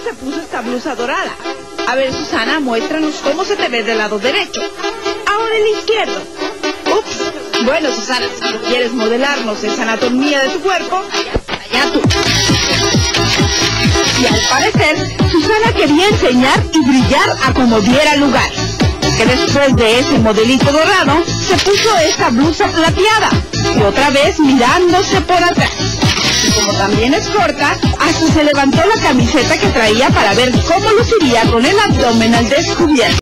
se puso esta blusa dorada. A ver, Susana, muéstranos cómo se te ve del lado derecho. Ahora el izquierdo. Ups. Bueno, Susana, si tú quieres modelarnos esa anatomía de tu cuerpo, allá tú. Y al parecer, Susana quería enseñar y brillar a como diera lugar. Que después de ese modelito dorado, se puso esta blusa plateada. Y otra vez mirándose por atrás. Y como también es corta, hasta se levantó la camiseta que traía para ver cómo luciría con el abdomen al descubierto.